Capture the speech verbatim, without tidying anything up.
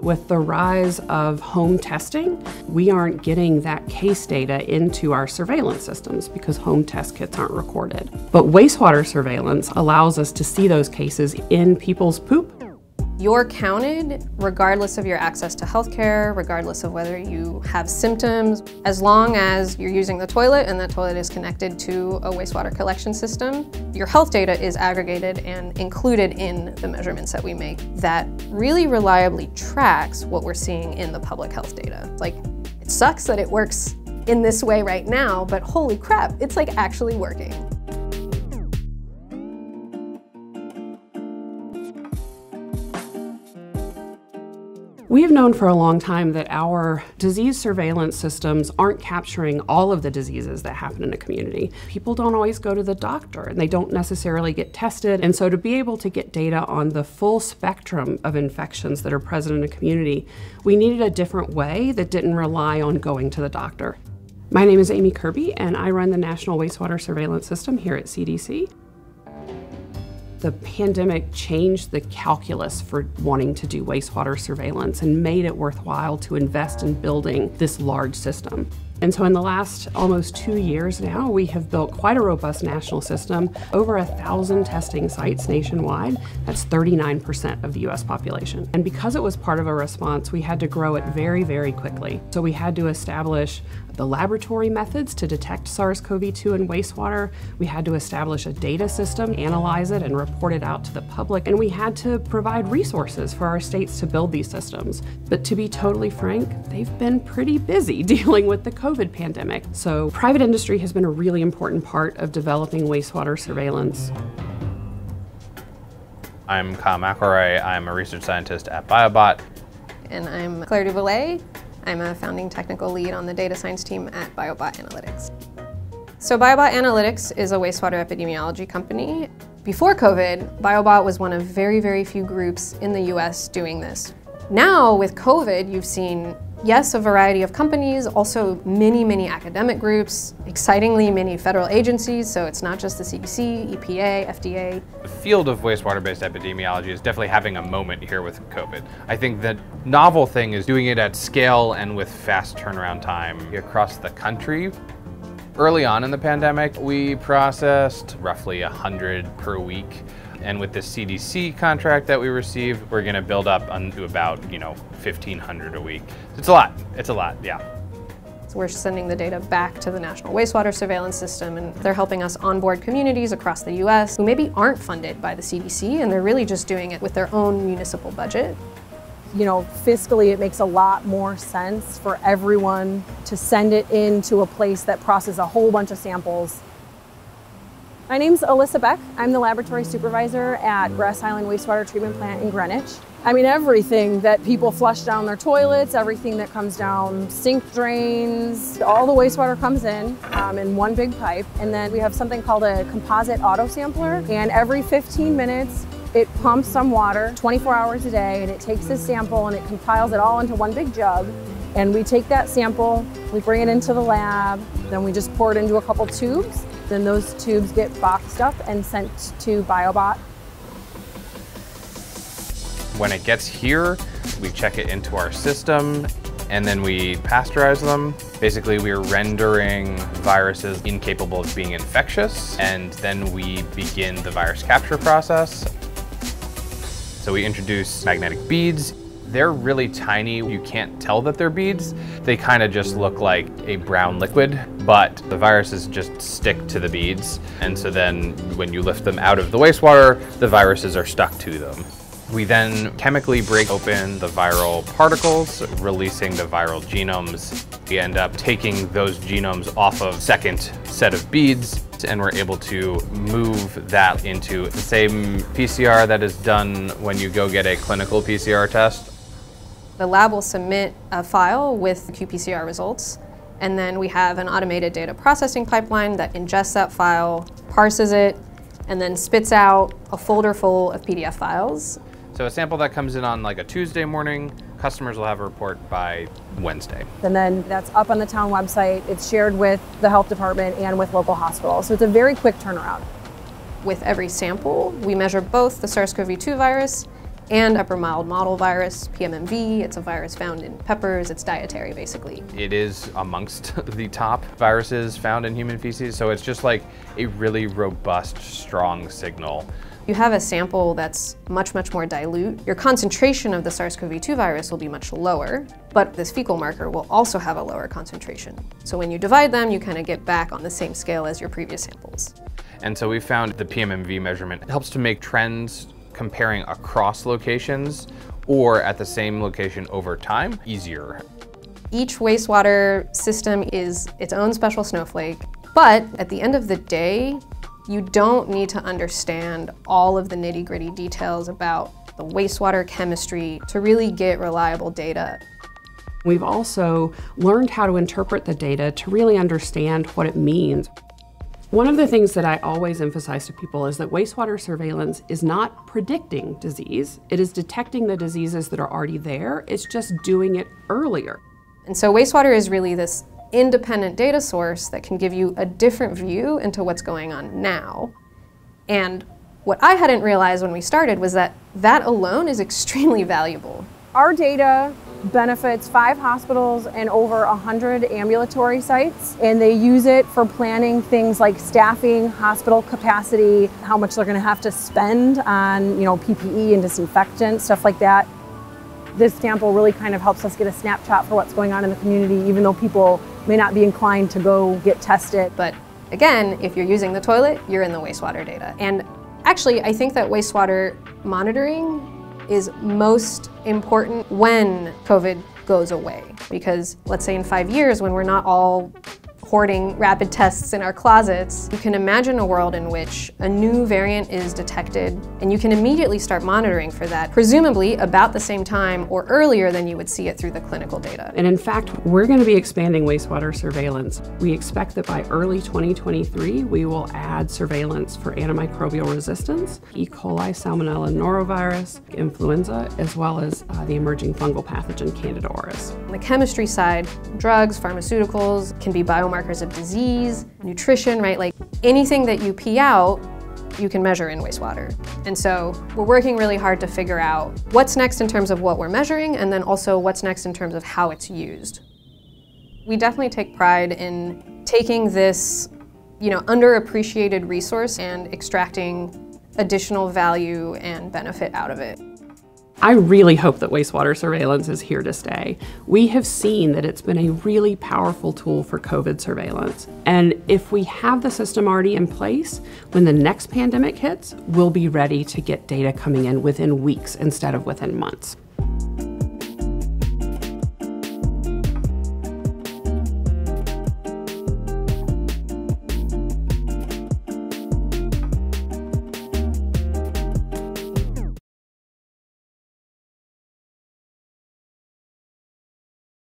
With the rise of home testing, we aren't getting that case data into our surveillance systems because home test kits aren't recorded. But wastewater surveillance allows us to see those cases in people's poop. You're counted regardless of your access to healthcare, regardless of whether you have symptoms, as long as you're using the toilet and that toilet is connected to a wastewater collection system. Your health data is aggregated and included in the measurements that we make that really reliably tracks what we're seeing in the public health data. Like, it sucks that it works in this way right now, but holy crap, it's like actually working. We have known for a long time that our disease surveillance systems aren't capturing all of the diseases that happen in a community. People don't always go to the doctor and they don't necessarily get tested. And so to be able to get data on the full spectrum of infections that are present in a community, we needed a different way that didn't rely on going to the doctor. My name is Amy Kirby and I run the National Wastewater Surveillance System here at C D C. The pandemic changed the calculus for wanting to do wastewater surveillance and made it worthwhile to invest in building this large system. And so in the last almost two years now, we have built quite a robust national system, over a thousand testing sites nationwide. That's thirty-nine percent of the U S population. And because it was part of a response, we had to grow it very, very quickly. So we had to establish the laboratory methods to detect SARS CoV two in wastewater. We had to establish a data system, analyze it, and report it out to the public. And we had to provide resources for our states to build these systems. But to be totally frank, they've been pretty busy dealing with the COVID pandemic. So private industry has been a really important part of developing wastewater surveillance. I'm Kyle McElroy. I'm a research scientist at Biobot. And I'm Claire Duvallay. I'm a founding technical lead on the data science team at Biobot Analytics. So Biobot Analytics is a wastewater epidemiology company. Before COVID, Biobot was one of very, very few groups in the U S doing this. Now with COVID, you've seen, yes, a variety of companies, also many, many academic groups, excitingly many federal agencies, so it's not just the C D C, E P A, F D A. The field of wastewater-based epidemiology is definitely having a moment here with COVID. I think the novel thing is doing it at scale and with fast turnaround time across the country. Early on in the pandemic, we processed roughly one hundred per week. And with the C D C contract that we received, we're gonna build up to about, you know, fifteen hundred a week. It's a lot, it's a lot, yeah. So we're sending the data back to the National Wastewater Surveillance System, and they're helping us onboard communities across the U S who maybe aren't funded by the C D C, and they're really just doing it with their own municipal budget. You know, fiscally, it makes a lot more sense for everyone to send it into a place that processes a whole bunch of samples. My name's Alyssa Beck. I'm the laboratory supervisor at Grass Island Wastewater Treatment Plant in Greenwich. I mean, everything that people flush down their toilets, everything that comes down sink drains, all the wastewater comes in um, in one big pipe. And then we have something called a composite auto sampler. And every fifteen minutes, it pumps some water twenty-four hours a day, and it takes this sample and it compiles it all into one big jug. And we take that sample, we bring it into the lab, then we just pour it into a couple tubes. Then those tubes get boxed up and sent to Biobot. When it gets here, we check it into our system and then we pasteurize them. Basically, we're rendering viruses incapable of being infectious, and then we begin the virus capture process. So we introduce magnetic beads. They're really tiny. You can't tell that they're beads. They kind of just look like a brown liquid, but the viruses just stick to the beads. And so then when you lift them out of the wastewater, the viruses are stuck to them. We then chemically break open the viral particles, releasing the viral genomes. We end up taking those genomes off of second set of beads, and we're able to move that into the same P C R that is done when you go get a clinical P C R test. The lab will submit a file with Q P C R results, and then we have an automated data processing pipeline that ingests that file, parses it, and then spits out a folder full of P D F files. So a sample that comes in on like a Tuesday morning, customers will have a report by Wednesday. And then that's up on the town website. It's shared with the health department and with local hospitals. So it's a very quick turnaround. With every sample, we measure both the SARS CoV two virus and upper mild model virus, P M M V. It's a virus found in peppers. It's dietary, basically. It is amongst the top viruses found in human feces, so it's just like a really robust, strong signal. You have a sample that's much, much more dilute. Your concentration of the SARS CoV two virus will be much lower, but this fecal marker will also have a lower concentration. So when you divide them, you kind of get back on the same scale as your previous samples. And so we found the P M M V measurement helps to make trends comparing across locations or at the same location over time easier. Each wastewater system is its own special snowflake, but at the end of the day, you don't need to understand all of the nitty-gritty details about the wastewater chemistry to really get reliable data. We've also learned how to interpret the data to really understand what it means. One of the things that I always emphasize to people is that wastewater surveillance is not predicting disease. It is detecting the diseases that are already there. It's just doing it earlier. And so wastewater is really this independent data source that can give you a different view into what's going on now. And what I hadn't realized when we started was that that alone is extremely valuable. Our data benefits five hospitals and over one hundred ambulatory sites, and they use it for planning things like staffing, hospital capacity, how much they're going to have to spend on, you know, P P E and disinfectant, stuff like that. This sample really kind of helps us get a snapshot for what's going on in the community, even though people may not be inclined to go get tested. But again, if you're using the toilet, you're in the wastewater data. And actually, I think that wastewater monitoring is most important when COVID goes away. Because let's say in five years, when we're not all hoarding rapid tests in our closets, you can imagine a world in which a new variant is detected and you can immediately start monitoring for that, presumably about the same time or earlier than you would see it through the clinical data. And in fact, we're going to be expanding wastewater surveillance. We expect that by early twenty twenty-three, we will add surveillance for antimicrobial resistance, E. coli, Salmonella, norovirus, influenza, as well as uh, the emerging fungal pathogen Candida auris. On the chemistry side, drugs, pharmaceuticals can be biomarkers of disease, nutrition, right? Like anything that you pee out, you can measure in wastewater. And so we're working really hard to figure out what's next in terms of what we're measuring, and then also what's next in terms of how it's used. We definitely take pride in taking this, you know, underappreciated resource and extracting additional value and benefit out of it. I really hope that wastewater surveillance is here to stay. We have seen that it's been a really powerful tool for COVID surveillance. And if we have the system already in place, when the next pandemic hits, we'll be ready to get data coming in within weeks instead of within months.